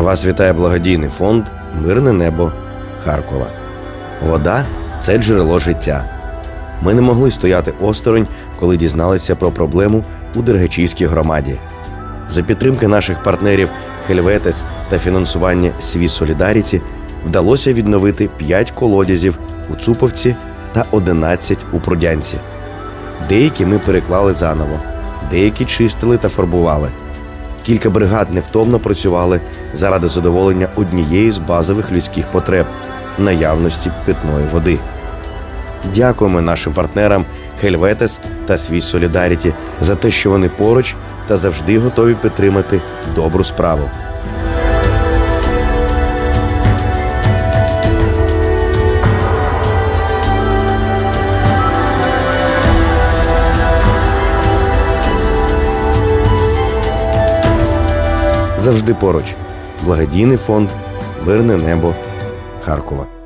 Вас вітає благодійний фонд «Мирне небо Харкова». Вода – це джерело життя. Ми не могли стояти осторонь, коли дізналися про проблему у Дергачівській громаді. За підтримки наших партнерів «Хельветес» та фінансування «Свіс Солідаріті» вдалося відновити 5 колодязів у Цуповці та 11 у Прудянці. Деякі ми переклали заново, деякі чистили та фарбували. Кілька бригад невтомно працювали заради задоволення однієї з базових людських потреб – наявності питної води. Дякуємо нашим партнерам «Хельветес» та «Свіс Солідаріті» за те, що вони поруч та завжди готові підтримати добру справу. Завжди поруч. Благодійний фонд «Мирне небо Харкова».